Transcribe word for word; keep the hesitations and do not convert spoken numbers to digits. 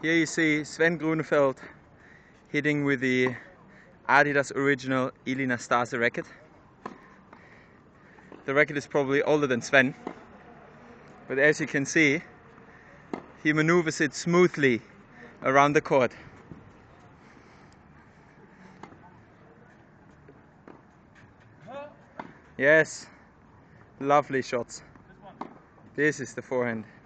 Here you see Sven Groeneveld hitting with the Adidas original heeeeel racket. The racket is probably older than Sven, but as you can see, he maneuvers it smoothly around the court. Yes, lovely shots. This is the forehand.